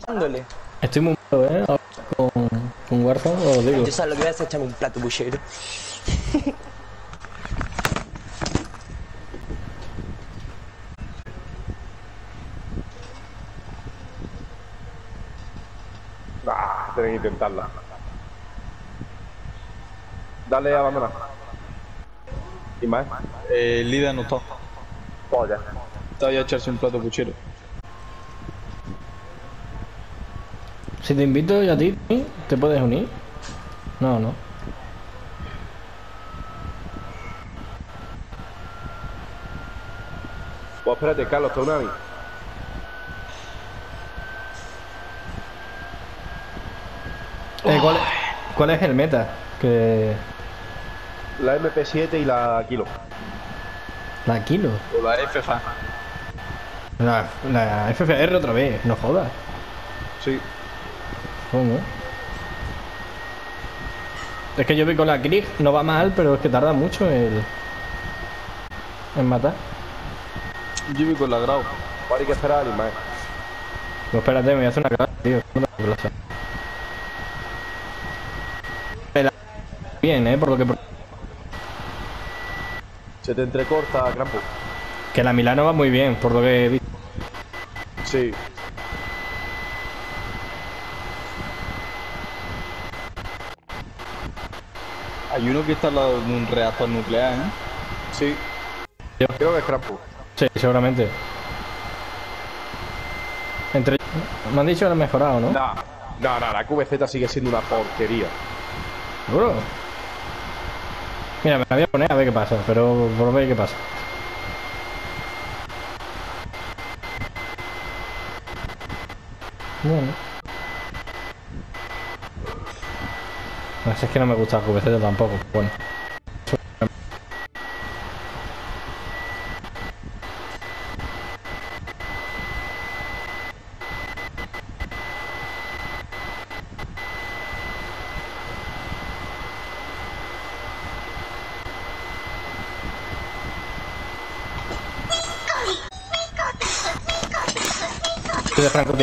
dándole. Estoy muy malo, ahora con Warzone, os digo. Yo sabes lo que voy a hacer, echarme un plato puchero. Tengo que intentarla. Dale a abandonar. ¿Y más? El líder no está. Polla. Está ya a echarse un plato puchero. Si te invito yo a ti, ¿te puedes unir? No, no. Pues espérate, Carlos, te una a mí. ¿Cuál es el meta? Que... La MP7 y la Kilo. La Kilo. O la FFA. La FFR otra vez, no jodas. Sí. ¿Cómo? Es que yo vi con la Krieg, no va mal, pero es que tarda mucho en matar. Yo voy con la Grau. Ahora hay que esperar al Ismael. No, espérate, me voy a hacer una clase, tío. Una clase. Bien, por lo que... Se te entrecorta, Crampo. Que la Milano va muy bien, por lo que he visto. Sí. Hay uno que está al lado de un reactor nuclear, ¿eh? Sí. Yo. Creo que es Crampo. Sí, seguramente. Me han dicho que lo han mejorado, ¿no? No, la QBZ sigue siendo una porquería. Bro. Mira, me la voy a poner a ver qué pasa, pero por ver qué pasa. Bueno. No sé, es que no me gusta el QBZ tampoco. Bueno. Estoy de franco.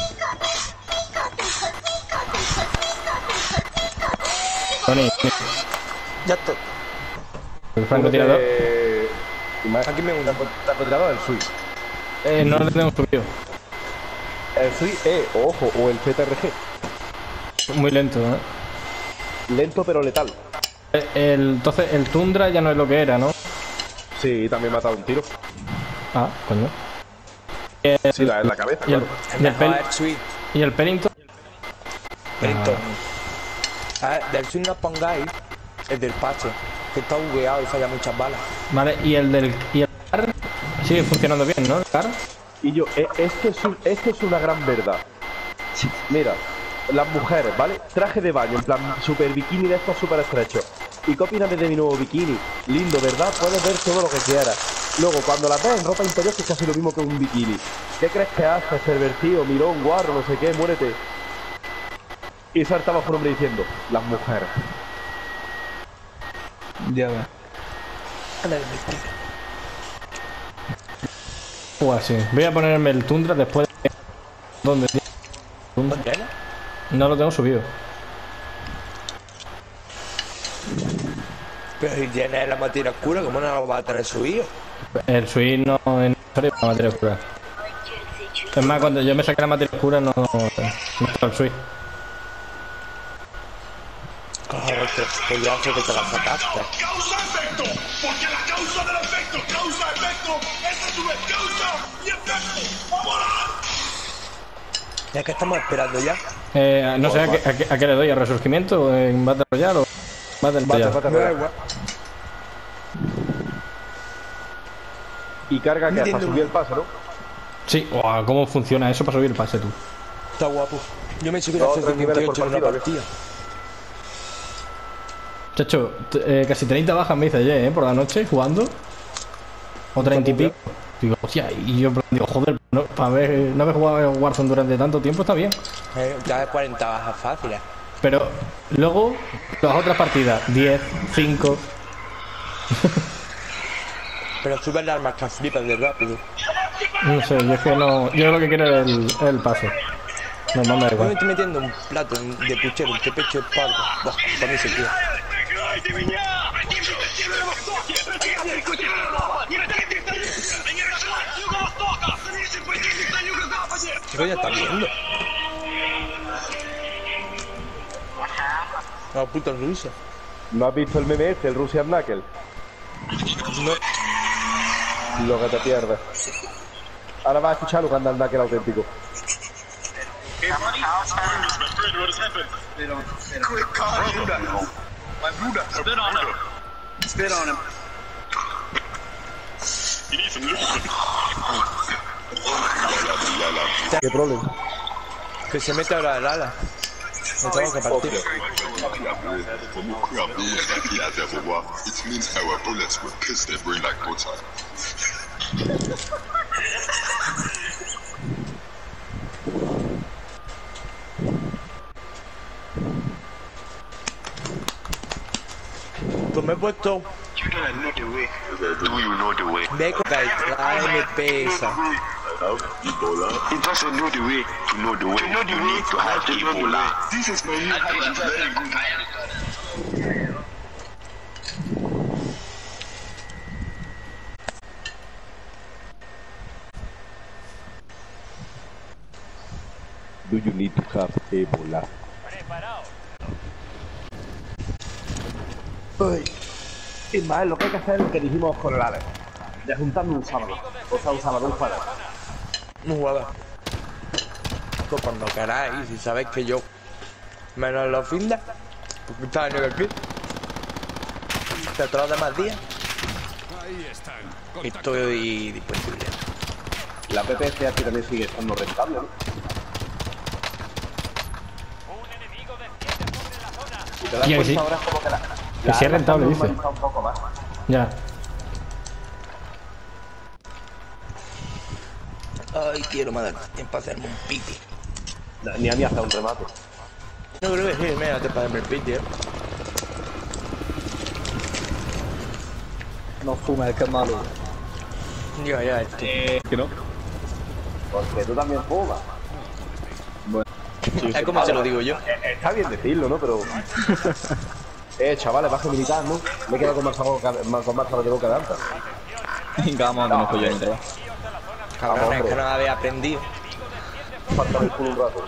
Tony, Ya estoy. el francotirador. Aquí me uno. Francotirador el Sui. No le tengo subido. El Sui, ojo, o el ZRG. Muy lento, ¿no? Lento pero letal. Entonces el Tundra ya no es lo que era, ¿no? Sí, también me ha dado un tiro. Ah, coño. Sí, en la cabeza, Y el, claro. y el Pennington. Pennington. A ver, del swing no pongáis el del parche, que está bugueado y falla muchas balas. Vale, y el CAR sigue funcionando bien, ¿no? El CAR. Y yo, esto es una gran verdad. Mira, las mujeres, ¿vale? Traje de baño, en plan super bikini de estos super estrechos. ¿Y qué opinas de mi nuevo bikini? Lindo, ¿verdad? Puedes ver todo lo que quieras. Luego, cuando las ves en ropa interior, es casi lo mismo que un bikini. ¿Qué crees que haces, pervertido, mirón, guarro, no sé qué, muérete? Y saltaba por un hombre diciendo, las mujeres. Ya ves. Pues sí. Voy a ponerme el Tundra después de... ¿Dónde? ¿Dónde era? No lo tengo subido. Pero si tienes la materia oscura, ¿cómo no lo vas a tener subido? El Switch no es necesario para la materia oscura. Es más, cuando yo me saqué la materia oscura no está el Switch. Cojones, pues ya sé que te la sacaste. Causa-efecto, porque la causa del efecto, causa-efecto, esa es tu vez, causa y efecto, ¡a volar! Ya que estamos esperando ya. No sé a qué le doy, ¿a resurgimiento en Battle Royale o Battle Royale? Y carga que hasta subir el pase, ¿no? Sí, ¿cómo funciona eso para subir el pase tú? Está guapo. Yo me subí a No, 3 niveles por 128 en una partida. partida. Chacho, casi 30 bajas me hice ayer, por la noche jugando. O 30 y pico. Digo, hostia, y yo digo, joder, no, para ver, no haber jugado Warzone durante tanto tiempo está bien. Ya de 40 bajas fáciles. Pero luego, las otras partidas, 10, 5. Pero sube el arma que flipas de rápido. No sé, yo es que no. Yo lo que quiero es el pase. Normal me da Yo me igual. estoy metiendo un plato de puchero, este pecho es pardo. Buah, para mí se queda. Прикройте меня! Противники на востоке! Противник на юго-востока! Смотрите, противник на юго-западе! Chico, ya está viendo. La puta rusa. ¿No has visto el meme este, el Russian Knuckle? No. Lo que te pierdes. Ahora vas a escuchar lo que anda el Knuckle auténtico. Hey, buddy. My friend, what has happened? Quick, call Buddha. My Buddha. Spit on him. Spit on him. You need some lubricant. ¿Qué problema? Que se mete ahora el ala. Me tengo que partir. It means our bullets will pierce their brain like butter. Pues me he puesto You don't know the way. Do you know the way? Deco me pesa. He doesn't know the way to know the way. To know the way to have Ebola. This is my new habit. Very good. Do you need to have Ebola? Uy. Y más, lo que hay que hacer es lo que dijimos con el Alex. De juntarnos un sábado. O sea, un sábado, un jueves. No jugaba. Pues cuando queráis, si sabéis que yo, menos los findes, porque estaba en el aquí, de todos los demás días, estoy disponible. La PPC aquí también sigue estando rentable, ¿no? Y te das Sí, cuenta sí. ahora es como que la Que sea arma rentable, está dice. normalizada un poco más. Ya. Ay, quiero más tiempo para hacerme un pipi. Ni a mí hace un remate. No creo que sí, mira, te para hacerme el pipi, No fumes, que es malo. Ya, Que no. Porque tú también fumas. es como se lo digo yo. Está bien decirlo, ¿no? Pero... chavales, baje militar, ¿no? Me he quedado con más sabor de boca de alta. Venga, vamos a que nos follen ya. Cabrón, es hombre. que no había aprendido. Falta el culo un rato.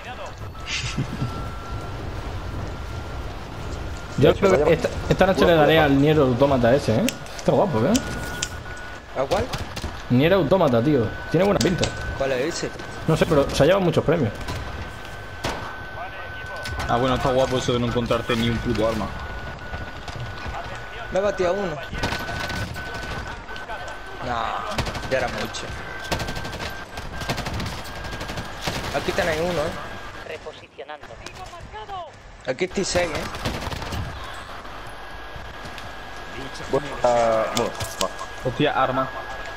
Yo creo que esta noche le daré al Nier Automata ese, ¿eh? Está guapo, ¿eh? ¿A cuál? Nier Automata, tío. Tiene buena pinta. ¿Cuál es ese? No sé, pero se ha llevado muchos premios. Ah, bueno, está guapo eso de no encontrarte ni un puto arma. Me he batido a uno. No, ya era mucho. Aquí tenéis uno, Reposicionando. Aquí estoy 6, Bueno, Hostia, arma.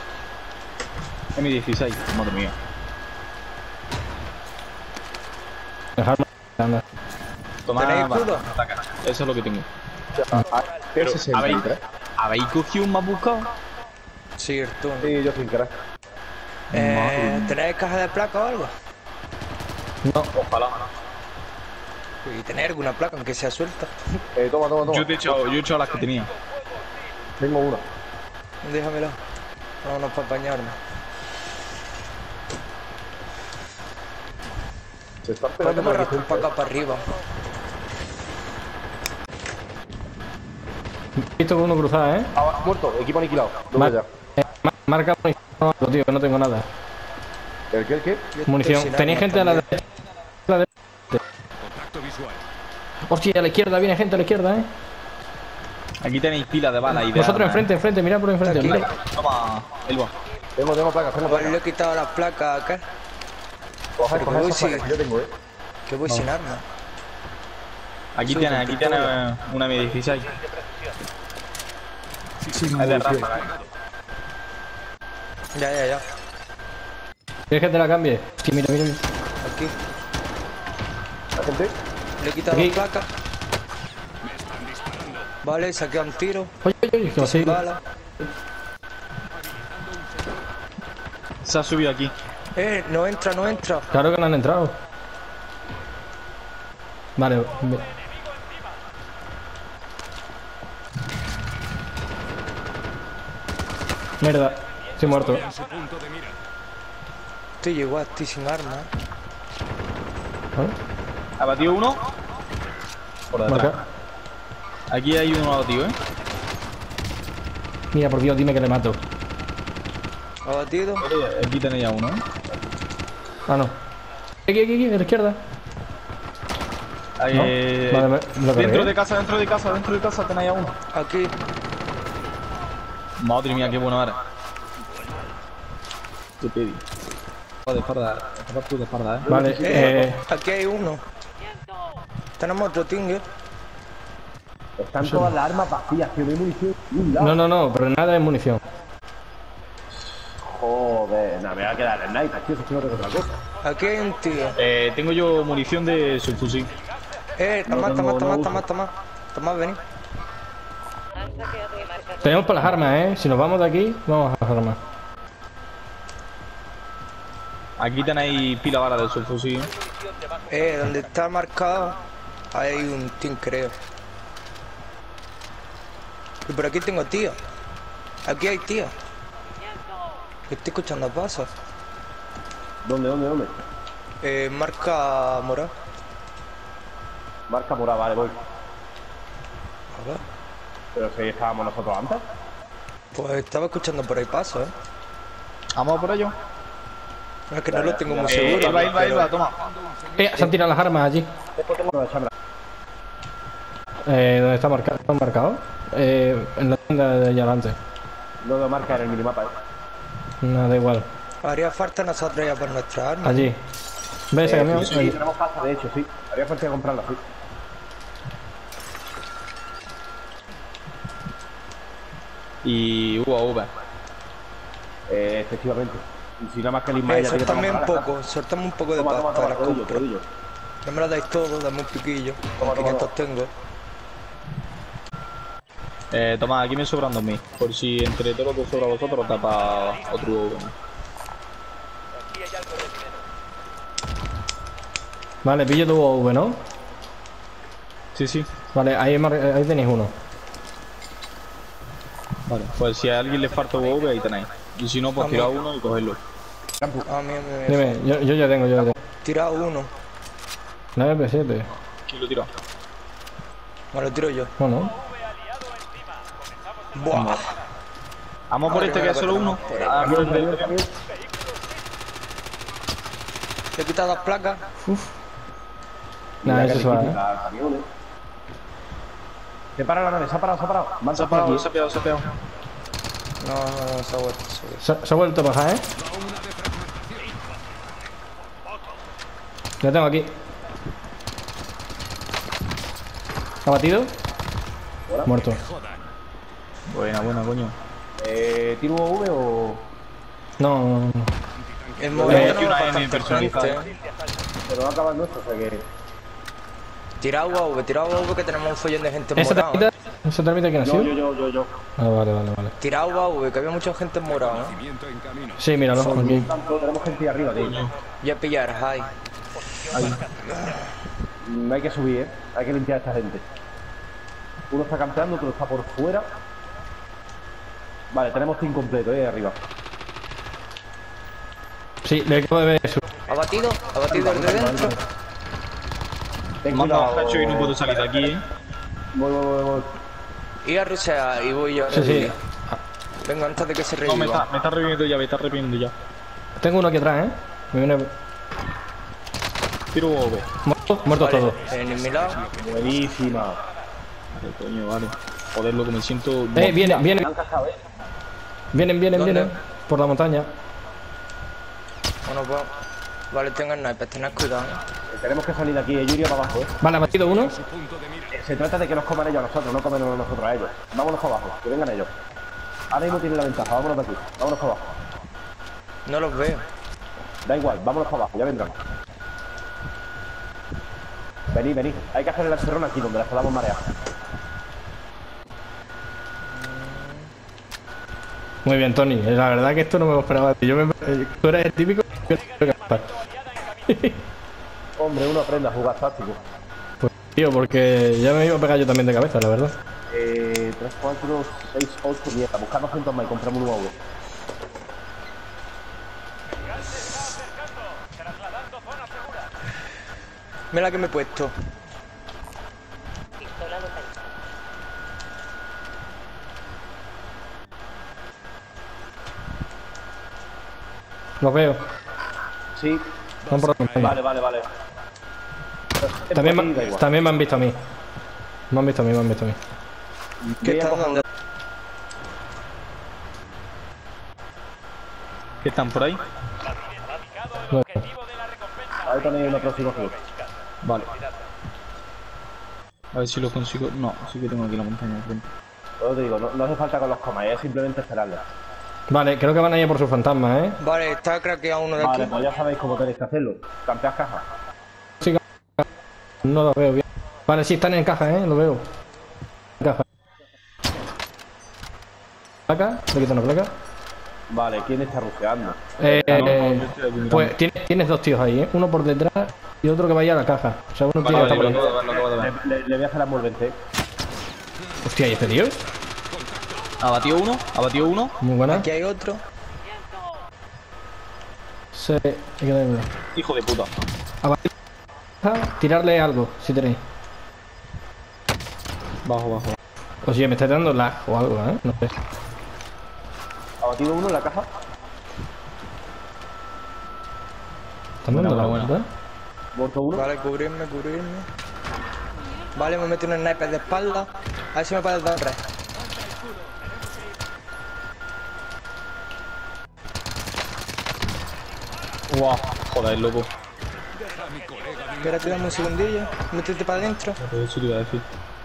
M16, madre mía. Dejarme. Anda. Toma, ¿Tenéis va, escudo? ataca. Eso es lo que tengo. pero, ¿Habéis cogido un más buscado? Cierto. Sí, yo sin querer. ¿Tenéis caja de placa o algo? No. Ojalá. Y tener alguna placa, aunque sea suelta. Toma. Yo he hecho las que tenía. Tengo una. Déjamelo. Vámonos para apañarme. Se están ¿Por qué pegando me por arrastro aquí. para acá para arriba? He visto uno cruzado, ¿eh? Ah, muerto, equipo aniquilado. Mar- Ya. Marca munición. No, tío, que no tengo nada. ¿El qué? Yo estoy Munición. sin ¿Tenéis armas gente a la también. derecha? Hostia, a la izquierda, viene gente a la izquierda, ¿eh? Aquí tenéis pilas de balas y de Vosotros armas, enfrente, mirad por enfrente. Aquí. Mirad. Toma, Elba. Tengo placas, tengo Pues placas. le he quitado las placas acá. Coge pero voy esas placas sin- que yo tengo, Que voy sin armas. Aquí Soy tienes un pistola. una M16. Es de raza, Ya. ¿Quieres que te la cambie? Sí, mira. Aquí. ¿La gente? Le he quitado Aquí. las placas. Vale, saqué un tiro. Oye, que va a Sin seguir. bala. Se ha subido aquí. No entra. Claro que no han entrado. Vale. Mierda, estoy muerto. Estoy igual, estoy sin arma. ¿Ah? ¿Ha batido uno? Por detrás. Marca. Aquí hay uno abatido, Mira, por Dios, dime que le mato. Abatido. Aquí tenéis a uno, Ah, no. Aquí, a la izquierda. Ahí, ¿No? Vale, me lo dentro cargué. de casa tenéis a uno. Aquí. Madre mía, qué bueno eres. Qué pedi. De espalda, de espalda, Vale, Aquí hay uno. Tenemos otro Tinger. Están todas las armas vacías, tío, no hay munición. Ni un lado. No, pero nada de munición. Joder, nada, me va a quedar el sniper, tío, si no tengo otra cosa. Aquí hay un tío. tengo yo munición de subfusil. Toma, vení. Han saqueado y marcado. Tenemos para las armas, Si nos vamos de aquí, vamos a las armas. Aquí tenéis pila bala de subfusil. Donde está marcado hay un team, creo. Y por aquí tengo tío. Aquí hay tío. Estoy escuchando pasos. ¿Dónde? Marca morado. Marca morada, vale, voy. A ver. Pero si estábamos nosotros antes. Pues estaba escuchando por ahí pasos, Vamos por ello. Es que no lo tengo muy seguro. Va, toma. Se han tirado las armas allí. No, échamela. ¿Dónde está marcado? ¿Están marcados? En la tienda de allá adelante. No lo marca en el minimapa, No, da igual. Haría falta nosotros ya por nuestra arma. Allí. ¿Ves ese camión? Sí, tenemos pasta, de hecho, sí. Haría falta comprarla, sí. Y UAV. Efectivamente. Y si nada más que el Ismael ya tiene Suéltame un para poco, suéltame un poco de Toma, pasta de la todo compra. yo. No me lo dais todo, dame un piquillo. Con 500 tengo. Toma, aquí me sobran 2000. Por si entre todos los que sobra a vosotros tapa otro UAV. Vale, pillo tu UAV, ¿no? Sí. Vale, ahí tenéis uno. Vale, pues si a alguien le falta UAV, ahí tenéis. Y si no, pues tirad uno y cogedlo. Ah, mira. Dime, yo ya tengo. Tirado uno. 9P7. ¿Quién lo tiró? Me lo tiro yo. Bueno. Buah. Vamos por este que es solo uno. Te he quitado las placas. Nada, eso se va, Se para la nave, se ha parado. Se ha pegado. No, se ha vuelto. Se ha vuelto a bajar, Lo tengo aquí. ¿Ha batido? Muerto. Buena, coño. ¿Tiro UV o...? No. El movimiento Aquí no una es N bastante personalizada. gente, Pero va a acabar nuestro, o sea que... Tira UAV que tenemos un follón de gente ¿Esa morada. termita? ¿Esa termita quién ha sido? Yo. Ah, vale. Tira UAV, que había mucha gente morada. Sí, míralo, aquí. Tenemos gente ahí arriba, tío. Ya pillar, hay. Hay que subir, hay que limpiar a esta gente. Uno está campeando, otro está por fuera. Vale, tenemos team completo, arriba. Sí, le acabo de ver eso. Abatido el de dentro. Ten Manda cuidado. a Hacho y no puedo salir de aquí, Voy. Y a rusear y voy yo a Sí. revivir. Venga, antes de que se No, me reviva. está reviviendo ya, Tengo uno aquí atrás, Me viene... Tiro UAV. Muertos todos. En mi lado. Buenísima. Vale, coño, vale. Joder, loco, me siento... Vienen. Vienen. ¿Dónde? Por la montaña. Bueno, pues. Vale, tengo el sniper, tened cuidado. Tenemos que salir de aquí, yo iría para abajo, Vale, ha batido uno. Se trata de que nos coman ellos a nosotros, no comen nosotros a ellos. Vámonos para abajo, que vengan ellos. Ahora mismo tienen la ventaja, vámonos de aquí, vámonos para abajo. No los veo. Da igual, vámonos para abajo, ya vendrán. Venid, hay que hacer el encerrón aquí, donde las podamos marear. Muy bien, Tony. La verdad que esto no me lo esperaba. Tú eres el típico... Hombre, uno aprende a jugar táctico. Pues tío, porque ya me iba a pegar yo también de cabeza, la verdad. 3, 4, 6, 8, mierda. Buscad 200 más y compramos un nuevo. Mira la que me he puesto. Pistola localizada. Los veo. Sí. Van por la Vale, vale, vale. También, Da igual. también me han visto a mí. Me han visto a mí, me han visto a mí. ¿Qué Voy a está coger dando? ¿Qué están por ahí? No. Ahí tenéis una próxima fila. Vale. A ver si lo consigo. No, sí que tengo aquí la montaña de frente. Os digo, no hace falta que los comáis, es simplemente esperarles. Vale, creo que van a ir por sus fantasmas, ¿eh? Vale, está craqueado uno de Vale, aquí. pues ya sabéis cómo tenéis que hacerlo. Campead caja. Sí, no lo veo bien. Vale, sí, están en caja, ¿eh? Lo veo. En caja. ¿Placa? ¿Le quito una placa? Vale, ¿quién está ruseando? Pues tienes dos tíos ahí, ¿eh? Uno por detrás y otro que vaya a la caja. O sea, uno tiene que estar por ahí. Lo acabo de ver. Le voy a hacer la envolvente. Hostia, ¿y este tío? Abatió uno. Muy buena. Aquí hay otro. Hay que darle uno. Hijo de puta. Abatir. Tirarle algo, si tenéis. Bajo. Oye, me está dando lag o algo, ¿eh? No sé. ¿Ha batido uno en la caja? ¿Están dando lag, buena. verdad? ¿Muerto uno? Vale, cubrirme. Vale, me meto un sniper de espalda. A ver si me puedes dar red. Wow, joder, loco. Espérate, dame un segundillo. Métete para adentro. Eso te iba a decir.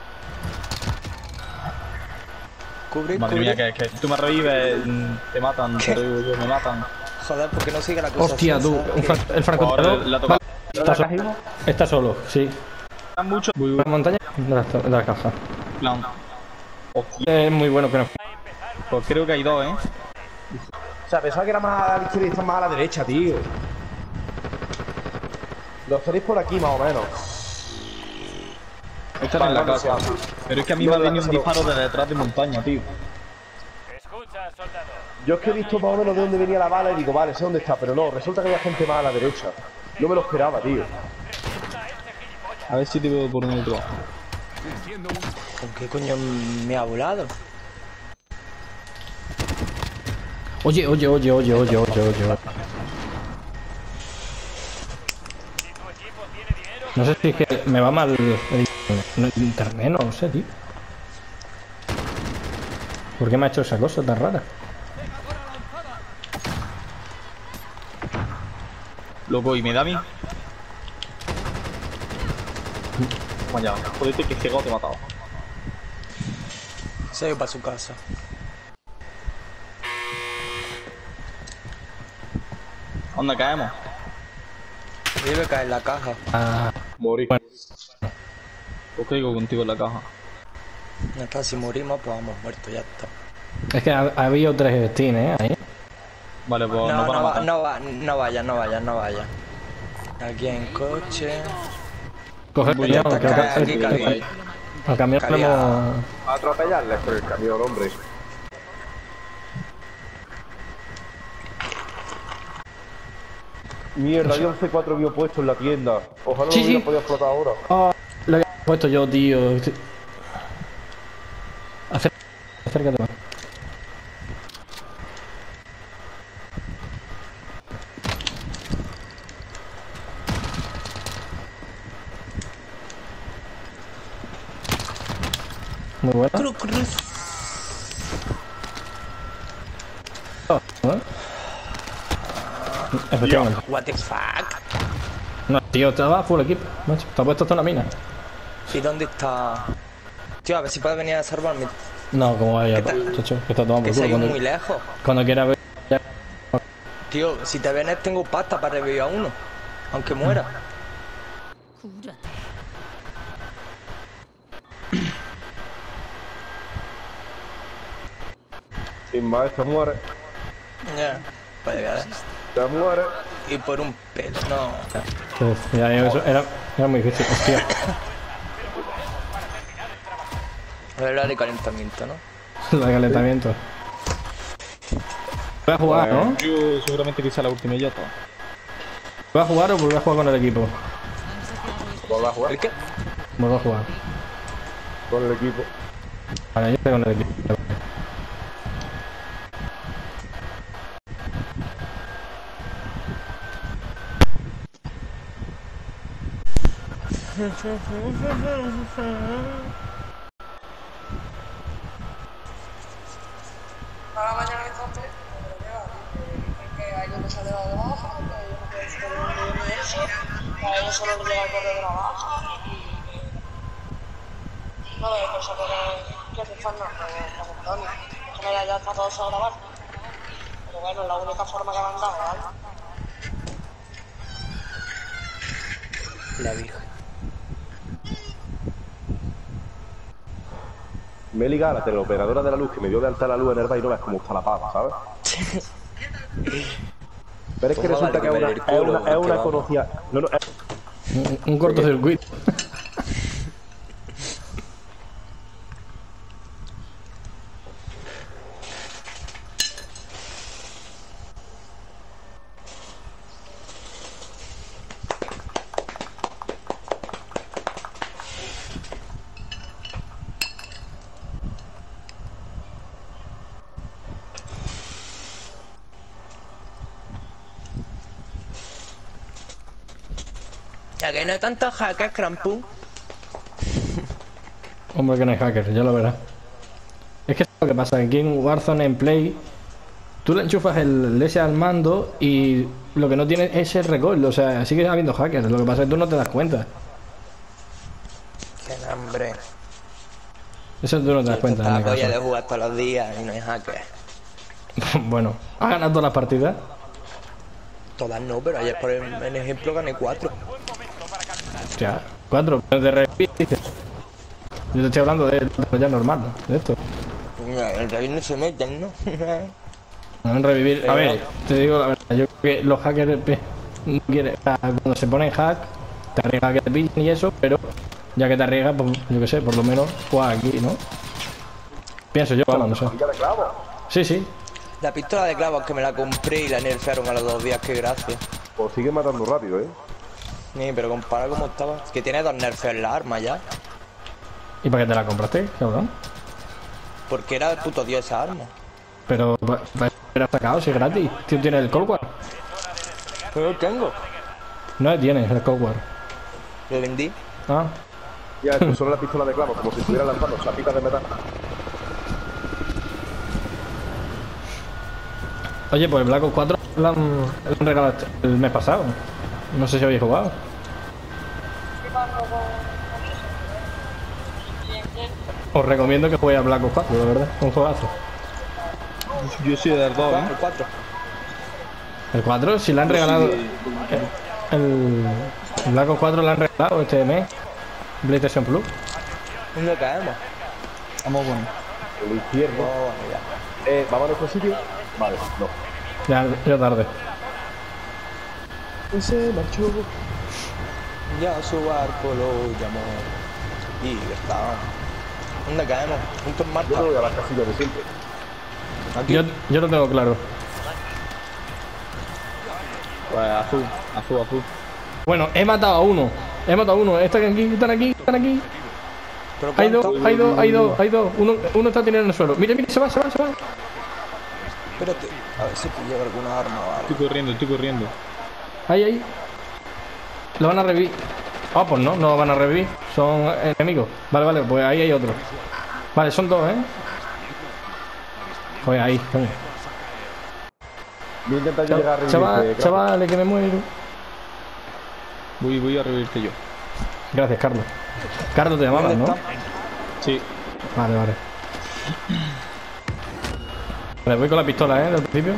Cubrir, Madre cubrir. mía, que tú me revives, te matan, te revivo yo, me matan. Joder, porque no sigue la cosa. Hostia, así, tú. ¿sabes? El francotirador. La toca. Vale, está solo, sí. Mucho. La montaña de la caja. Plan. Hostia, Es muy bueno que no. pues creo que hay dos, ¿eh? O sea, pensaba que era más a la izquierda y está más a la derecha, tío. Los tenéis por aquí, más o menos. Están en la casa. Pero es que a mí me ha venido un disparo de detrás de montaña, tío. Yo es que he visto más o menos de dónde venía la bala y digo, vale, sé dónde está, pero no, resulta que había gente más a la derecha. No me lo esperaba, tío. A ver si te veo por un otro. ¿Con qué coño me ha volado? Oye. No sé si es que me va mal el internet, no lo sé, tío. ¿Por qué me ha hecho esa cosa tan rara? Loco, ¿y me da a mí? Vaya, jodete que ciego te he matado. Se ha ido para su casa. ¿Dónde caemos? Debe caer en la caja. Morí. Pues caigo contigo en la caja. Ya está, si morimos, pues vamos muertos, ya está. Es que ha habido 3 Steam, ahí. Vale, pues No, nos van a matar. no vaya. Aquí en coche. Coge el Voy a camión, que atacar aquí, el aquí. camión lo Cabía. hemos... A atropellarles por el camión, hombre. Mierda, había un C4 mío puesto en la tienda. Ojalá Sí, lo hubiera sí. podido explotar ahora. Oh, lo había puesto yo, tío. Acércate más. Muy buena. ¿Eh? Efectivamente. What the fuck? No, tío, estaba full equipo, macho. Te ha puesto hasta una mina. ¿Y dónde está? Tío, a ver si puedes venir a salvarme. No, como vaya, ¿Qué chacho, que está tomando Que por se ha culo. ido muy lejos. Cuando quiera ver. Tío, si te vienes tengo pasta para revivir a uno. Aunque muera. Sin más, se muere. Ya. Puede quedar. Se muere. Y por un pelo, no. Ya, eso era muy difícil, hostia. Es la de calentamiento, ¿no? La de calentamiento. Voy a jugar, ¿no? Yo seguramente quizá la última y ya está. ¿Voy a jugar o voy a jugar con el equipo? ¿Vuelve a jugar? ¿El qué? Vuelvo a jugar. Con el equipo. Vale, yo estoy con el equipo. Para mañana entonces, que hay uno sale de baja, que hay uno que se de eso, que a ellos solo les llega el correo de la baja. No veo cosas que te están dando los montones. En general ya está todo eso grabado. Pero bueno, es la única forma que me han dado, ¿vale? La Virgen. Me he ligado a la teleoperadora de la luz que me dio de alta la luz en el baile y no ves cómo está la pava, ¿sabes? Pero es que Pues resulta que vale, que me dé el culo, es que una vamos. conocida. No, no, Un cortocircuito. Ya que no hay tantos hackers, Crampú. Hombre, que no hay hacker, ya lo verás. Es que es lo que pasa, aquí en Warzone, en Play, tú le enchufas el ese al mando y lo que no tiene es el recoil, o sea, sigue habiendo hackers, lo que pasa es que tú no te das cuenta. Qué hambre. Eso tú no te das cuenta, en La mi polla de caso. jugar todos los días y no hay hackers. Bueno, ¿has ganado todas las partidas? Todas no, pero ayer por el ejemplo gané 4. Hostia, 4, pero de repite. Yo te estoy hablando de ya normal, ¿no? De esto. El rey no se meten, ¿no? No en revivir. A ver, te digo la verdad, yo creo que los hackers no quieren, o sea, cuando se ponen hack, te arriesgas a que te pillen y eso, pero ya que te arriesgas, pues yo qué sé, por lo menos juega aquí, ¿no? Pienso yo, vamos, no sé. ¿Ya de clavo? Sí, sí. La pistola de clavos que me la compré y la nerfearon a los 2 días, qué gracia. Pues sigue matando rápido, ¿eh? Sí, pero compara cómo estaba. Es que tiene 2 nerfeos en la arma ya. ¿Y para qué te la compraste, cabrón? Porque era el puto dios esa arma. Pero era sacado, si es gratis. Tío, tienes el Cold War. Pero lo tengo. No tienes el Cold War. Lo vendí. Ah, Ya, esto son las pistolas de clavo, como si estuviera lanzando chapitas de metal. oye, pues Black Ops 4 lo han regalado el mes pasado. No sé si habéis jugado. Os recomiendo que juguéis a Black Ops 4, la verdad. Un juegazo. Yo soy de dos, El 4. El 4, si le han regalado. El Black Ops 4 le han regalado este mes. PlayStation Plus. ¿Dónde caemos? Vamos bueno. El izquierdo. No, bueno, ya. ¿Vamos a nuestro sitio? Vale, no. Ya tarde. Se marchó. Ya su barco lo llamó. Y ya está. ¿Dónde caemos? Juntos en Yo me marcha. voy a las casillas de siempre. Aquí. Yo lo tengo claro. Pues azul, azul, azul. Bueno, he matado a uno. Están aquí. ¿Pero Hay cuánto? dos, hay dos. Uno está tirando en el suelo. Mira, se va. Espérate. A ver si te lleva alguna arma o algo. Estoy corriendo. Ahí. Lo van a revivir. Ah, pues no lo van a revivir. Son enemigos. Vale, pues ahí hay otro. Vale, son dos, ¿eh? Joder, ahí, coño. Voy a intentar yo llegar a revivirte, Chavales, que me muero. Voy a revivirte yo. Gracias, Carlos. Carlos te llamabas, ¿no? Sí. Vale. Vale, voy con la pistola, ¿eh? Del principio.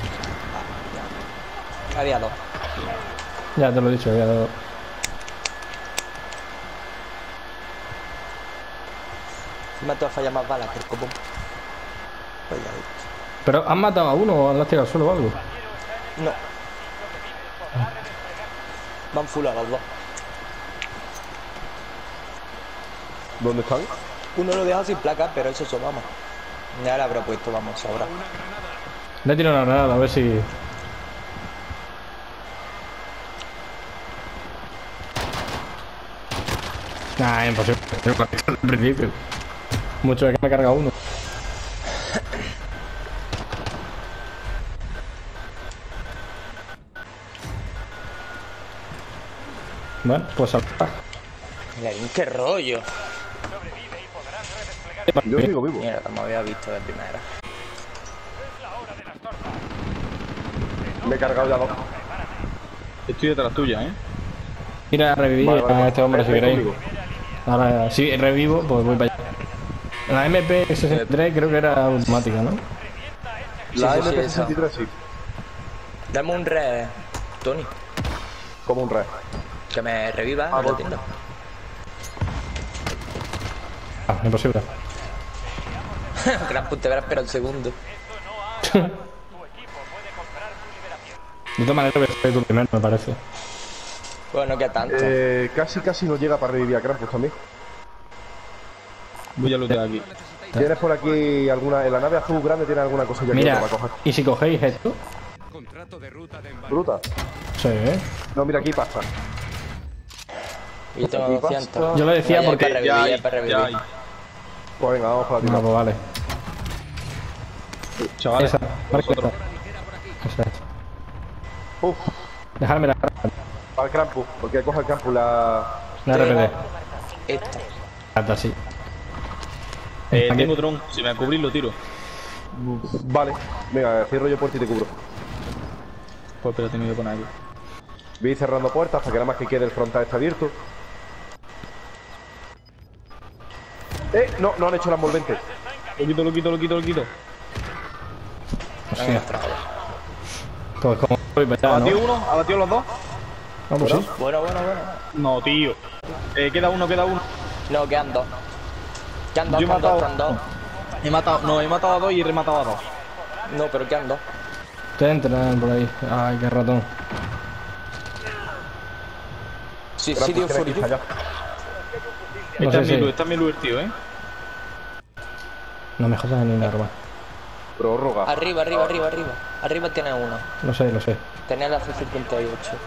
Había 2. Ya te lo he dicho, había dos. Me te va a fallar más balas que el copón. Pues ya ves. Pero ¿han matado a uno o han tirado al suelo o algo? No. Van full a los dos. ¿Dónde están? Uno lo deja sin placa, pero eso vamos. Ya le habrá puesto, vamos, ahora. Le he tirado una granada, a ver si... Nah, imposible. Al principio. Mucho de que me carga uno. Bueno, pues salta. Lerín, qué rollo. Yo sigo vivo. Mierda, me había visto de primera. Me he cargado ya dos. Estoy detrás tuya, Mira, revivir a este hombre si queréis. Ahora, si revivo, pues voy para allá. La MP63 creo que era automática, ¿no? La sí, sí, MP63 sí. Dame un re, Tony. Como un rey. Que me reviva Ah, en la bueno. tienda. Ah, imposible. Gran puta, espera un segundo. De todas maneras, voy a ser tú primero, me parece. Bueno, ¿qué tanto? Casi no llega para revivir a Krampus también. Voy a lootear aquí. ¿Tienes por aquí alguna... En la nave azul grande tiene alguna cosilla que Mira, para coger? ¿y si cogéis esto? ¿Fruta? Sí, ¿eh? No, mira, aquí pasa. Yo tengo ¿y 200. Yo lo decía Vaya, porque- para revivir, Ya hay, para revivir. ya hay. Pues venga, vamos para la No, tienda. pues vale. Chavales, Esa, marca esta. vosotros. Esa es. Uf, Dejadme la para el Krampus, porque coge el Krampus la... RPD. Esta. Hasta así. Aquí. Tengo dron. Si me cubrís, lo tiro. Vale, venga, cierro yo puerta y te cubro. Pues espérate, me voy a poner aquí. Voy a ir cerrando puertas para que nada más que quede el frontal está abierto. No han hecho la envolvente. Lo quito. Hostia. Pues como voy para allá, ¿Abatió ¿no? uno? ¿Abatió los dos? Ah, pues sí. Bueno. No, tío. Queda uno. No, quedan dos. Quedan dos, Yo he quedan dos, matado- quedan dos. He matado a dos y he rematado a dos. No, pero quedan dos. Te entran por ahí. Ay, qué ratón. Sí, Krampus dio tiene for que you. estar allá. No Esta sé es mi lure, tío, No me jodas ni un arma. Prórroga. Arriba. Arriba tiene uno. Lo sé. Tenía la C58.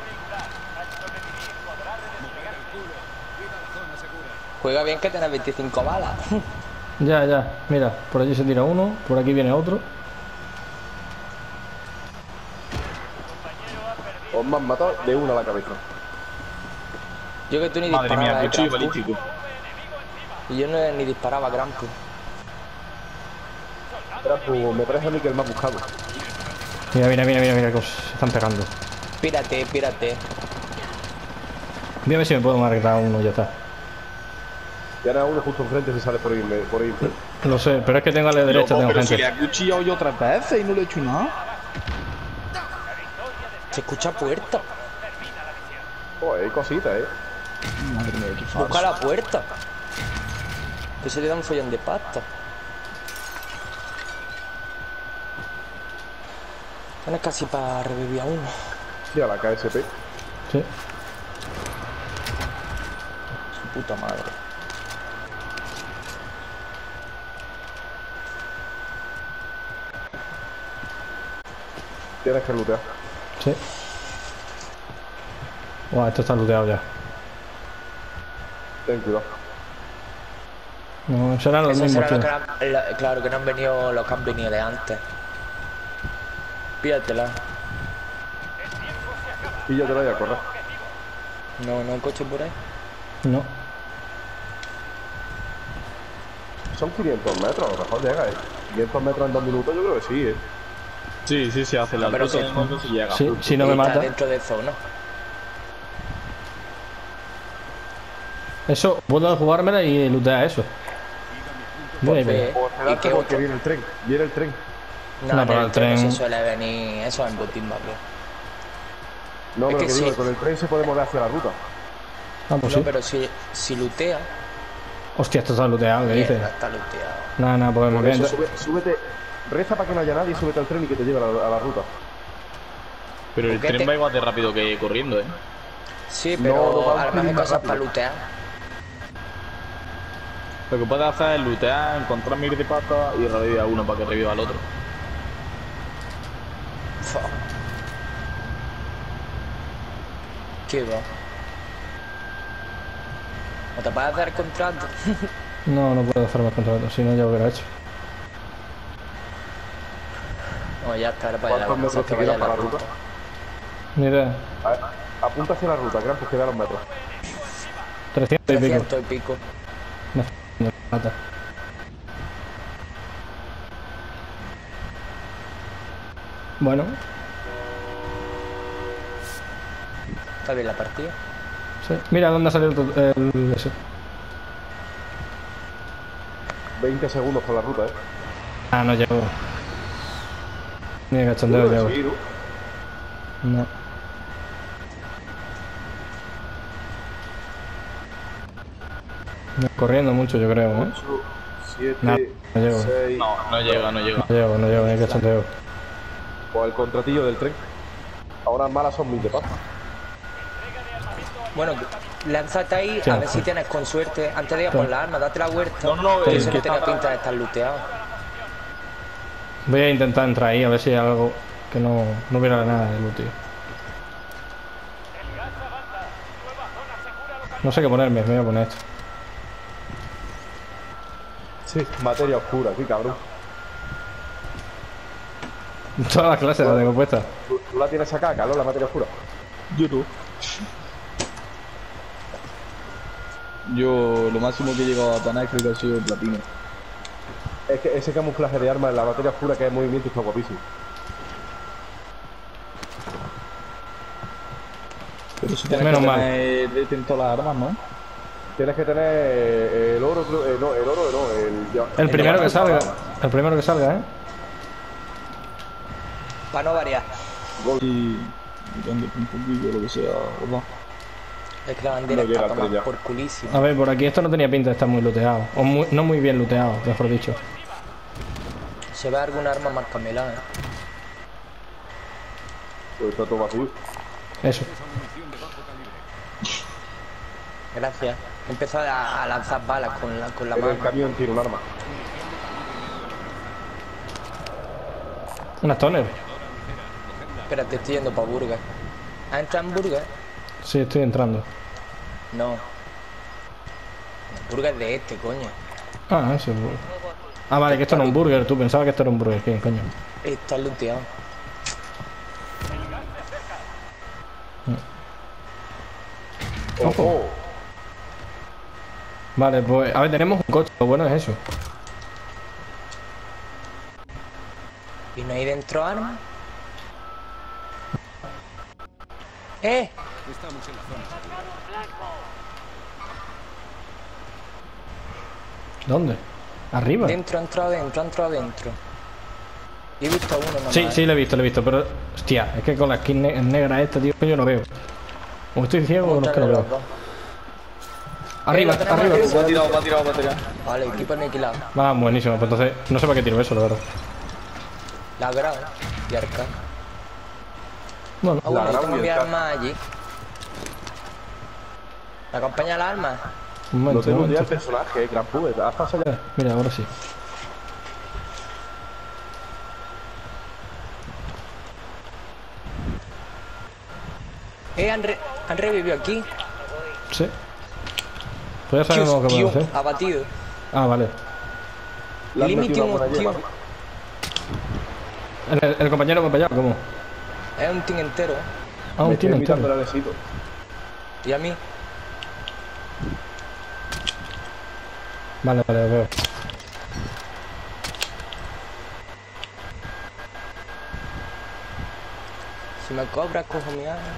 Juega bien que tiene 25 balas. Ya. Mira, por allí se tira uno, por aquí viene otro. Os me han matado de una a la cabeza. Yo que tú ni Madre disparaba mía, cuchillo Krampus. balístico. Y yo no ni disparaba Krampus. Krampus, me parece a mí que el más buscado. Mira, cómo se están pegando. Pírate. Voy a ver si me puedo marcar uno, ya está. Tienes a uno justo enfrente si sale por ahí enfrente. Lo sé, pero es que tengo a la derecha, tengo Pero si gente. le ha cuchillado yo 3 veces y no le he hecho nada. Se escucha puerta. Joder, hay cositas, Madre mía, qué falso. Busca la puerta. Que se le da un follón de pasta. Tienes casi para revivir a uno. Sí, a la KSP. Sí. Su puta madre. Tienes que lootear. Sí. Buah, esto está looteado ya. Ten cuidado. No, serán los Eso mismos, será lo tío. que claro, que no han venido los que han venido de antes. Pídatela. Píllatela y a correr. No hay coche por ahí. No. Son 500 metros, a lo mejor llega, 500 metros en 2 minutos, yo creo que sí, Sí, se hace la Pero ruta sí. de moto si llega. Sí, si no Y me está mata. dentro de zona. Eso, puedo jugármela y lootear eso. Voy a ir, Pues, O ¿y espérate qué porque otro? viene el tren. Viene el tren. No, No, en pero el el tren no tren- se suele venir. Eso es en botín, creo. No, Es pero que que digo, sí. con el tren se puede mover hacia la ruta. Ah, pues No, sí. pero si lootea. Hostia, esto está looteado, ¿qué dices? Mierda, está looteado. No, pues me Por eso, voy súbete. Reza para que no haya nadie, súbete al tren y que te lleve a la ruta. Pero el ¿Por qué tren te- va igual de rápido que corriendo, Sí, No, pero no va un a lo mejor hay pelín más cosas rápido. para lootear. Lo que puedes hacer es lootear, encontrar mir de pata y revivir a uno para que reviva al otro. ¿Qué va? ¿No te puedes hacer contrato? No, no puedo hacer más contratos, si no ya lo hubiera hecho. No, ya está, ahora para allá. ¿Cuántos metros te quedan para la ruta? Ni idea. A ver, apunta hacia la ruta, Gran, pues que vea los metros. 300 y pico. 300 y pico. No, plata. Bueno, Está bien la partida. sí. Mira dónde ha salido el ese. 20 segundos por la ruta, Ah, no llego. Ni de cachondeo llego. Sí, ¿no? No. Corriendo mucho, yo creo, ¿eh? 8, 7, No, no llego. 6... No llega, no llega. No llego, ni de cachondeo. Pues el contratillo del tren. Ahora malas son 1000 de pasta. Bueno, lánzate ahí Sí, a ver sí. si tienes con suerte. Antes de ir a Sí. por la arma, date la vuelta. No, que el eso que no tenía está pinta de estar looteado. Voy a intentar entrar ahí a ver si hay algo que no hubiera nada de loot, tío. No sé qué ponerme, me voy a poner esto. Sí, materia oscura, qué cabrón. Todas las clases las tengo puestas. ¿Tú la tienes acá, Carlos, la materia oscura? Yo lo máximo que he llegado a tener creo que ha sido platino. Es que ese camuflaje de armas en la materia oscura que es movimiento está guapísimo. Pero eso tienes Menos que mal. tener en todas las armas, ¿no? Tienes que tener el oro, no, el oro no, El primero que salga. El primero que salga, ¿eh? Para no variar. Y dando un poquillo, lo que sea, ¿verdad? Es que la bandera No llega está al tren tomada ya. por culísimo. A ver, por aquí esto no tenía pinta de estar muy looteado. O no muy bien looteado, mejor dicho. Se ve alguna arma más camelada, Pues está todo vacío. Eso. Gracias. He empezado a lanzar balas con la El mano. camión tiene un arma. Unas toner. Espérate, estoy yendo para Burger. ¿Has entrado en Burger? Sí, estoy entrando. No. Burger de este, coño. Ah, eso es burger. Ah, vale, que esto era un burger. Tú pensabas que esto era un burger. ¿Qué coño? Está looteado. ¡Ojo! Vale, pues a ver, tenemos un coche. Lo bueno es eso. ¿Y no hay dentro armas? ¿Dónde? ¿Arriba? Dentro, ha entrado adentro. Y he visto a uno nomás. Sí, sí, lo he visto, pero... Hostia, es que con la skin negra esta, tío, que yo no veo. O estoy ciego o no es que no veo. Arriba, lo tenemos arriba. aquí. Va a tirar batería. Vale, equipo aniquilado. Ah, buenísimo, pues entonces no sé para qué tiro eso, la verdad. La grado y arca. Bueno, Ah, bueno, yo grado tengo y mi el arma allí. ¿Me acompaña la arma? un No momento, un tengo ya el momento. personaje, Gran Pubes. ¿Has pasado ya? Mira, ahora sí. Han revivido aquí. Sí. Pues ya sabemos qué podemos hacer. Abatido. Ah, vale. Le has Límite metido un una buena tío. yema. El compañero acompañado, ¿cómo? Es un team entero. Ah, Me un estoy tiro imitando entero. el Alexito. Y a mí. Vale, vale, lo veo. Si me cobras, cojo mi arma.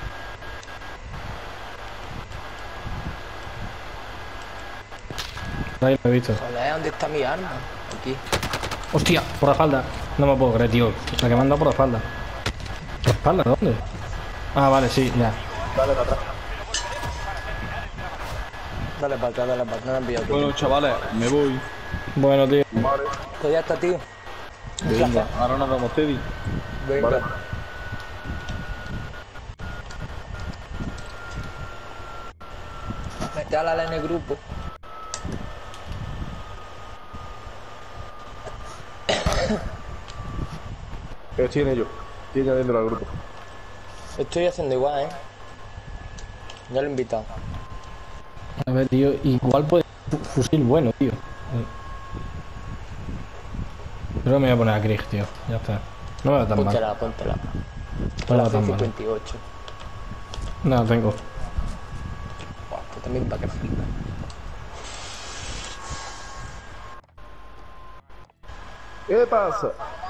Ahí lo he visto. Joder, ¿dónde está mi arma? Aquí. Hostia, por la espalda. No me puedo creer, tío. La que me han dado por la espalda. ¿Por la espalda? ¿Dónde? Ah, vale, sí, ya. Dale para atrás. Dale para acá, no me han pillado. Bueno, chavales, me voy. Bueno, tío. Vale. Pues ya está, tío. Venga, ahora nos vemos, Teddy. Venga. Vale. Mete a la en el grupo. Estoy en ello. Estoy añadiendo al grupo. Estoy haciendo igual, Ya lo he invitado. A ver, tío, igual puede fusil bueno, tío. Creo que me voy a poner a Krieg, tío. Ya está. No me va tan mal. Póntela. No me va tan mal. 58. No, tengo. Buah, pues también para que flipa. ¿Qué pasa?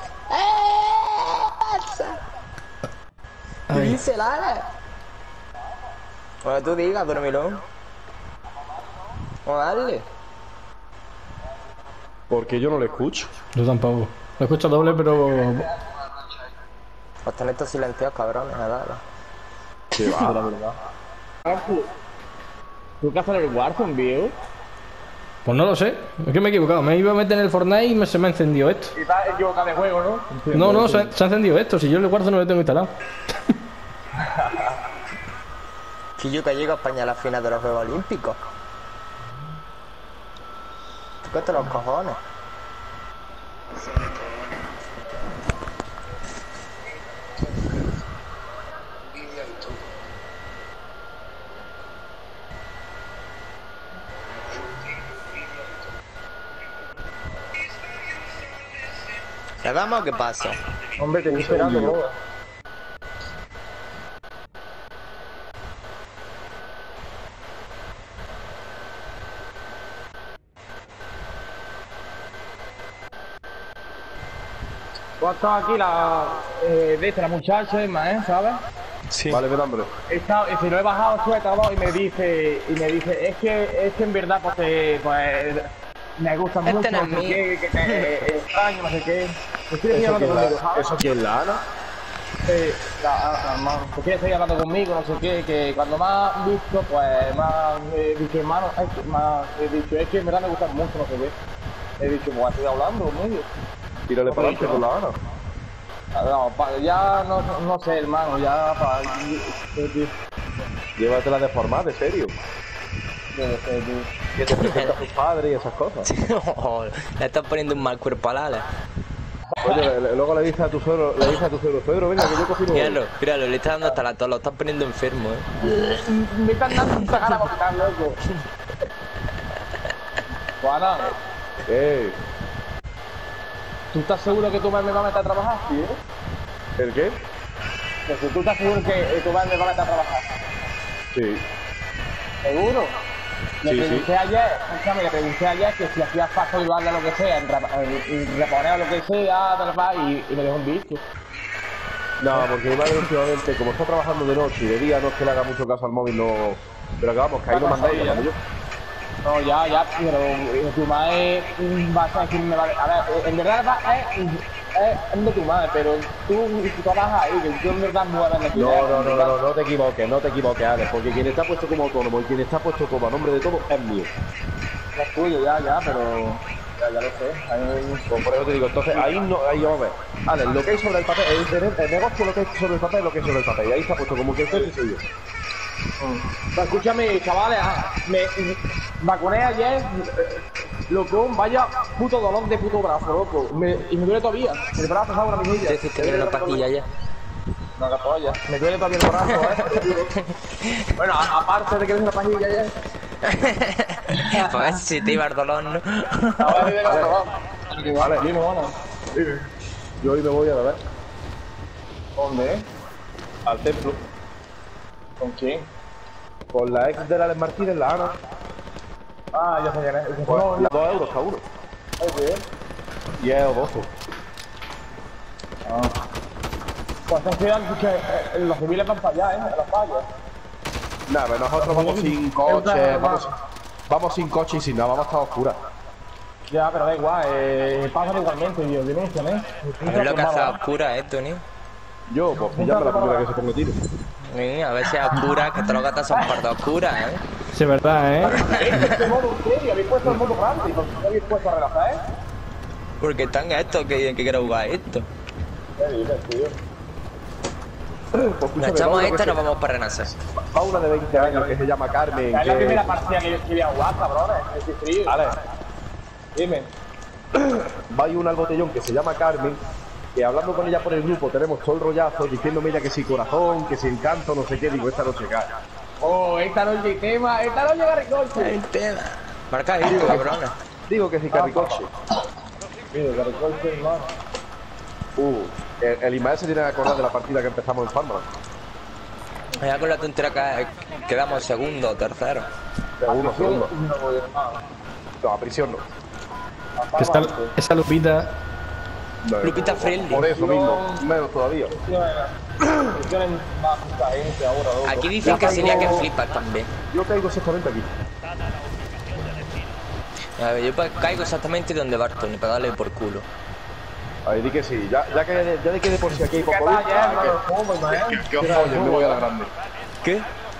¿Qué dice Lara? Bueno, tú digas, dormilón. Vamos a darle. Porque yo no lo escucho. Yo tampoco. Lo escucho doble, pero... Pues tenéis estos silencios, cabrones, a darla. ¿Qué va? ¿Tú qué haces en el Warzone, viejo? Pues no lo sé. Es que me he equivocado. Me iba a meter en el Fortnite y se me ha encendido esto. Y estás equivocado de juego, ¿no? No, se ha encendido esto. Si yo el Warzone no lo tengo instalado. Si yo que llego a España a la final de los Juegos Olímpicos. Tócate los cojones. ¿Le damos o qué pasa? Hombre, te estoy esperando, bro. Tú has estado aquí la muchacha, ¿sabes? Sí. Vale, ven, hombre. Si lo he bajado, sube todo y me dice, es que en verdad, pues me gusta mucho, no es no sé mío. qué, que te extraño, no sé qué. Estoy ¿Eso hablando quién conmigo, la, ¿sabes? ¿Eso quién la Ana? Que quiere seguir hablando conmigo, no sé qué, que cuando me has visto, pues me has dicho, hermano, es que en verdad me gusta mucho, no sé qué. He dicho, pues estoy hablando conmigo. Tírale para adelante con la Ana. No, ya no sé, hermano, ya para... Llévatela de formar, de serio. Que te presenta a tus padres y esas cosas. Le estás poniendo un mal cuerpo al ala. Oye, luego le dices a tu suegro, suegro, venga, que yo cocino. Míralo, le está dando hasta la tos, lo estás poniendo enfermo, Me están dando un cara porque estás loco. Juana, ¿tú estás seguro que tu madre me va a meter a trabajar, tío? ¿El qué? Que si tú estás seguro que tu madre me va a meter a trabajar. Sí. ¿Seguro? Le Sí, pregunté ayer que si hacía falta ayudarle a lo que sea, en reponer a lo que sea, y me dejó un bicho. No, porque mi madre últimamente, como está trabajando de noche y de día, no es que le haga mucho caso al móvil, no... Pero que vamos, que ahí lo mandáis, lo mando yo. No, ya, pero tu madre va a decirme, vale, a ver, en verdad es de tu madre, pero tú trabajas ahí, que tú en verdad mueves de aquí. No te equivoques, Alex, porque quien está puesto como autónomo y quien está puesto como a nombre de todo es mío. No es tuyo, ya, pero... Ya lo sé. Pues por eso te digo, entonces ahí vamos a ver. Alex, lo que hay sobre el papel, el negocio, lo que hay sobre el papel es lo que hay sobre el papel, y ahí está puesto como que usted soy yo. Pues escúchame, chavales, me vacuné ayer, loco, vaya puto dolor de puto brazo, loco. Y me duele todavía. El brazo es una mijilla. Sí, te viene la pastilla ya. No, la polla. Me duele todavía el brazo, Bueno, aparte de que es una pastilla ya. Pues si te iba el dolor, ¿no? Vale, dime, bueno. Yo hoy me voy a ver. ¿Dónde? Al templo. ¿Con quién? Con la ex de la Alex Martínez, la Ana. Ah, ya sé quién es. Pues, 2 euros cada uno. Y es odoso. Pues entonces que los civiles van para allá, a las fallas. Nada, nosotros vamos sin coche, vamos sin coche y sin nada, vamos a estar a oscuras. Ya, pero da igual, pasan igualmente, tío, denuncian, Es lo que hace a oscura esto, ¿no? Yo, pues pillarme la primera que se ponga tiro. A ver si a oscuras, que todos los gatos son pardas oscuras, Sí, es verdad, Este modo, en serio, habéis puesto el modo grande, ¿por qué habéis puesto a relajar, Porque están estos que quiero jugar esto. ¿Qué dices, tío? Nos echamos esto y nos vamos para Renacer. Va una de 20 años que se llama Carmen. Es la primera partida que voy a jugar, cabrones, estoy frío. Vale. Dime. va y una al botellón que se llama Carmen, que hablando con ella por el grupo tenemos todo el rollazo, diciéndome ella que si corazón, que si encanto, no sé qué, digo, esta noche cae. Oh, esta noche hay tema, esta noche Garricoche. El tema. Marca esto, cabrona. Digo que si Carricoche. Mira, Garricoche, hermano. El Ismael se tiene que acordar de la partida que empezamos en Farmland. Ya con la tontera que quedamos segundo o tercero. Segundo. No, a prisión no. Que está esa Lupita. No, Lupita Friendly. Por eso mismo, menos todavía. Tienen más mucha gente ahora, loco. Aquí dicen que sería que flipas también. Yo caigo exactamente aquí. A ver, yo caigo exactamente donde Barton y para darle por culo. Ahí di que sí, ya de que de por si aquí hay ¿Qué poco tal, ya, hermano? ¿Cómo, Oye, me voy a la grande. ¿Qué?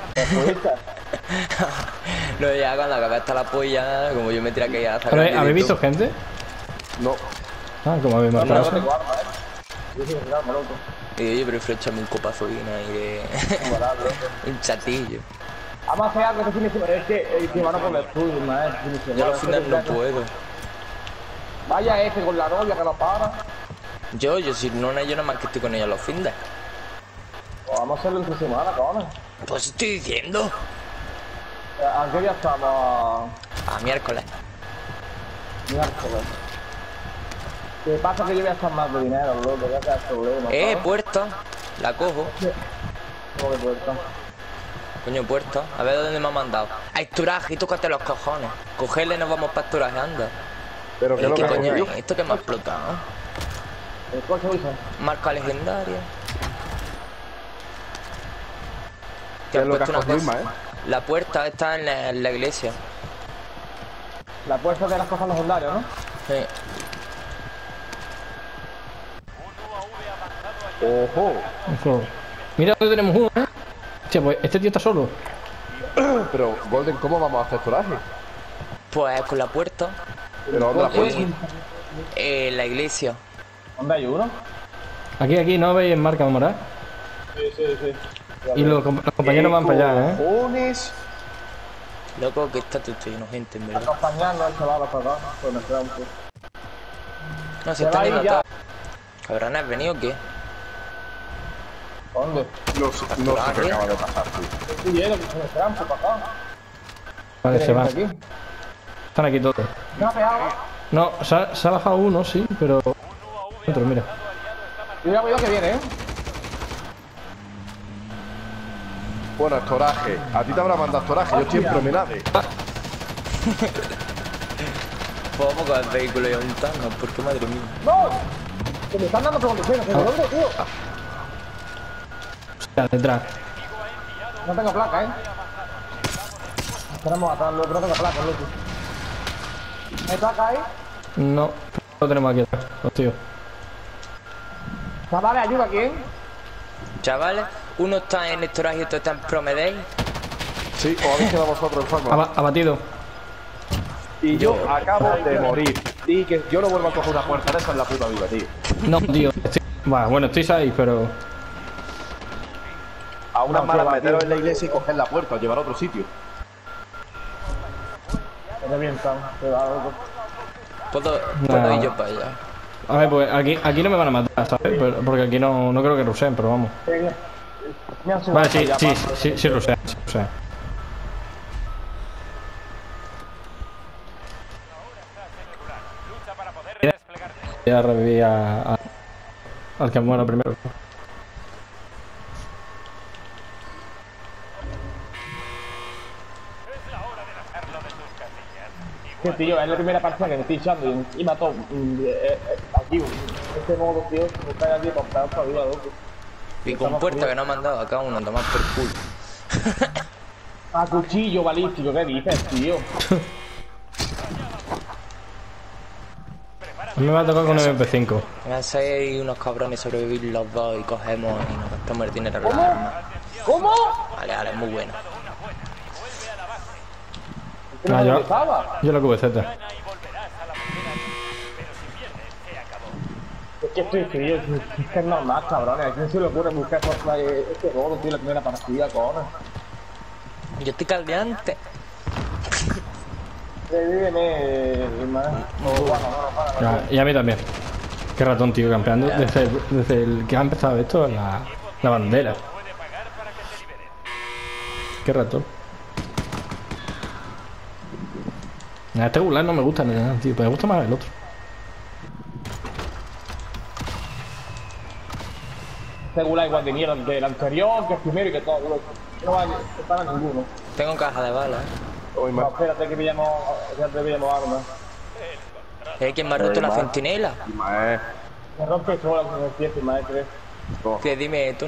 No, ya cuando acabaste la polla, como yo me tiré que ya ¿Habéis visto gente? No. Ah, como habéis marcado eso. Yo soy un arma, loco. Y yo prefiero echarme un copazo y de... un chatillo. Vamos a hacer algo este fin de semana. Es que van a poner tú, maestro. Yo al final no puedo. Vaya ese con la novia que no para. Yo si no, yo nada más que estoy con ella los fines. Pues vamos a hacerlo entre semana, cabrón. Pues estoy diciendo. ¿A qué día estamos? A miércoles. Miércoles. ¿Qué pasa? Que yo voy a estar más de dinero, loco. Voy a quedar problema. Puerto. La cojo. ¿Cómo que puerto? Coño, puerto. A ver dónde me ha mandado. A Esturaje, y tócate los cojones. Cogerle y nos vamos para Esturaje, anda. Pero que lo ¿Qué que coño cogió. es esto que me ha explotado? ¿El coche dice? Marca legendaria. ¿Qué es lo que has Te han puesto cogido, una Isma, cosa. La puerta está en la iglesia. La puerta de las cosas legendarias, ¿no? Sí. Ojo. Ojo. Mira dónde tenemos uno, ¿eh? Hostia, pues este tío está solo. Pero, Golden, ¿cómo vamos a hacer coraje? Pues con la puerta. Pero ¿dónde la puerta? La iglesia. ¿Dónde hay uno? Aquí, ¿no veis en marca moral? Sí. Y los compañeros van para allá, ¿eh? Cojones. Loco, que está todo lleno de gente, en verdad. Acompañarnos al chaval para acá. Pues me queda un poco. No, se Se está va a ir viendo ya. todo. ¿Cabrón, has venido o qué? ¿Dónde? No sé qué acaba de pasar, tío. Estoy lleno, que se me esperan por acá. Vale, se van. Aquí. Están aquí todos. ¿No ha pegado? No, se ha bajado uno, sí, pero... Otro, mira. Cuidado que viene, ¿eh? Bueno, estoraje. A ti te habrá mandado estoraje, yo estoy en promenade. Pues vamos con el vehículo y a untarnos, porque madre mía. ¡No! Que me están dando promociones, ¿de dónde, tío? Hostia, detrás. No tengo placa, ¿eh? Esperamos a atarlo, pero no tengo placa, loco. ¿Hay placa ahí? No, lo tenemos aquí atrás, los tíos. Chavales, ayuda, ¿quién? Chavales, uno está en Estoraje y otro está en Promedey. Sí, os habéis quedado vosotros en Farmland. Abatido. Y yo acabo de morir. Y que yo no vuelvo a coger una puerta de esa en la puta vida, tío. No, tío. Bueno, estoy ahí, pero... A una mala meteros en la iglesia y coger la puerta o llevar a otro sitio. Me revientan, cuidado, loco. Puedo ir yo para allá. A ver, pues aquí no me van a matar, ¿sabes? Porque aquí no creo que ruseen, pero vamos. Me han subido Vale, sí rusean, sí rusean. Ya reviví al que muera primero. Sí, tío, es la primera partida que me estoy echando y mató aquí, este modo, tío, me cae aquí para pegar otra vida, loco. Y con puerta que no me han dado acá uno, tomar por culo. A cuchillo balístico, ¿qué dices, tío? A mí me va a tocar con un MP5. Me han salido unos cabrones sobrevivir los dos y cogemos y nos gastamos el dinero en las armas. ¿Cómo? Vale, muy bueno. Ah, yo la QVZ. Es que estoy frío, es que es normal, cabrones. ¿A quién se le ocurre buscar este robo, tío, la primera partida, cojones? Yo estoy caldeante. Y a mí también. Qué ratón, tío, campeando. Desde el que ha empezado esto, la bandera. Qué ratón. Este Gulag no me gusta nada, tío. Me gusta más el otro. Este Gulag igual de mierda del anterior, que el primero y que todo, loco. No vale para ninguno. Tengo caja de balas, No, espérate que pillamos armas. ¿Quién me ha roto la centinela? Me rompe sola con el 7, maestro. Que dime, Tony.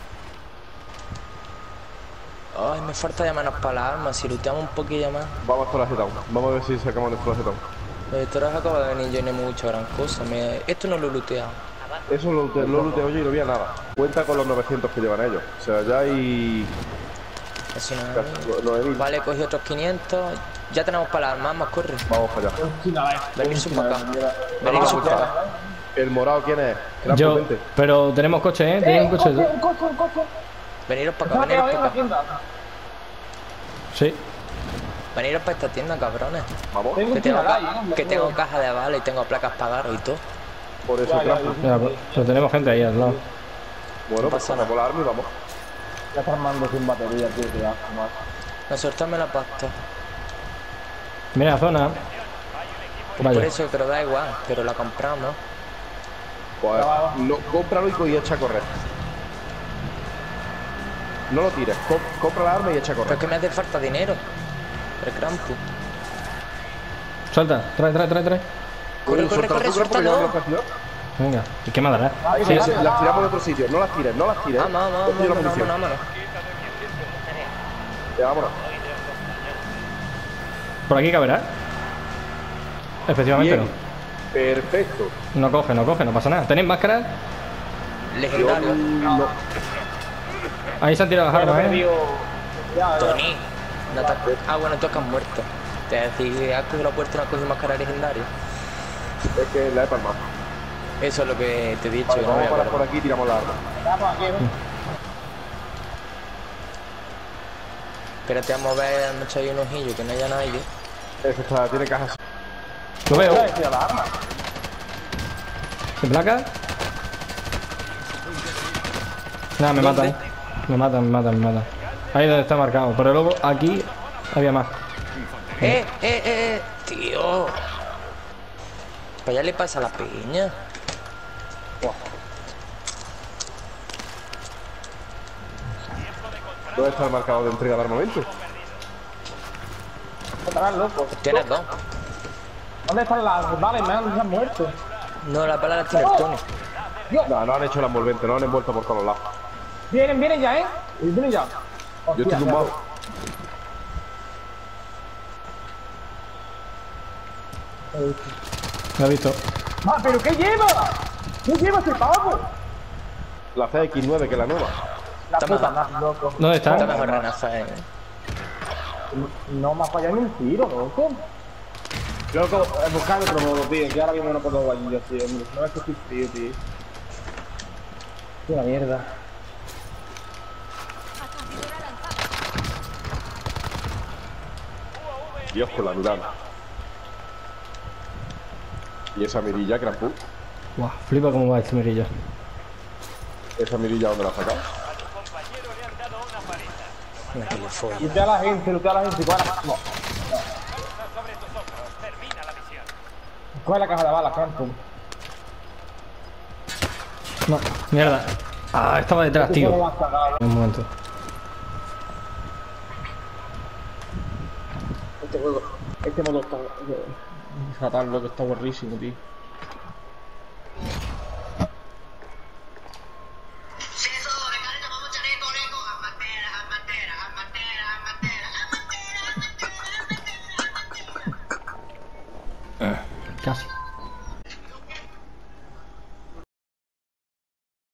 Ay, me falta ya manos para las armas, si luteamos un poquillo más. Vamos por la Z. Vamos a ver si sacamos nuestro Z. Los historias acaba de venir yo no he mucho gran cosa. Esto no lo he looteado. Eso lo luteo yo y no había nada. Cuenta con los 900 que llevan ellos. O sea, ya hay... Eso no casi 9.000. Vale, cogí otros 500. Ya tenemos para las armas, corre. Vamos para allá. Venirse para acá. Venirse para acá. ¿El morado quién es? Yo, pero tenemos coche, tenemos un coche. Un coche. Veniros para acá, veniros para acá. Sí. Veniros para esta tienda, cabrones. Vamos. Que tengo caja de balas y tengo placas para daros y todo. Por eso, claro. Pero tenemos gente ahí al lado. Bueno, pues pasamos la arma y vamos. Ya está armando sin batería, tío, que ya, más. No, soltarme la pasta. Mira la zona. Pues por eso, pero da igual, pero la compramos. Pues no, cómpralo y echa a correr. No lo tires, compra la arma y echa a correr. Pero es que me hace falta dinero. El crampo. Suelta, trae. Corre, suéltalo. Venga, ¿y qué más dará? Sí, las tiramos en otro sitio, no las tires. Vámonos. Ya, vámonos. Por aquí caberá. Efectivamente Bien. Perfecto. no. No coge, no pasa nada. ¿Tenéis máscaras? Legendario. No. Ahí se han tirado las armas, Tony. No te bueno, tú que has muerto. Te decir, has cogido la puerta y no has cogido máscara legendaria. Es que la he palmado. Eso es lo que te he dicho. Vale, que no me vamos a parar acuerdo. por aquí y tiramos la arma. Espérate a mover, me echáis un ojillo, que no haya nadie. Eso está, tiene cajas. Lo veo. ¿De placa? Nada, me matan. Me matan. Ahí donde está marcado. Pero luego aquí había más. Tío. Para allá le pasa a la peña. ¿Dónde está el marcador de entrega de armamento? Estarán locos. Tienes dos. ¿Dónde están las balas, man? Se han muerto. No, la bala la tiene el Tony. No han hecho el envolvente, no han envuelto por todos lados. Vienen ya, Vienen ya. Yo estoy tumbado. Lo he visto. ¿Pero qué lleva? ¿Qué lleva ese pavo? La CX9, que es la nueva. La puta madre, loco. ¿Dónde Está está? mejor Renaza, No me ha fallado ni un tiro, loco. Loco, buscar otro modo, tío, que ahora mismo no puedo jugar yo, tío. No es que estoy frío, tío. Qué una mierda. Dios con la mirada. Y esa mirilla, Krampus. Buah, flipa cómo va este mirillo. Esa mirilla, ¿dónde la has sacado? Lutea a la gente, ¿cuál es la mano? ¿Cuál es la caja de balas, Krampus? No, mierda. Ah, estaba detrás, tío. Un momento. Este modo está fatal, loco, está guarrísimo, tío. Casi.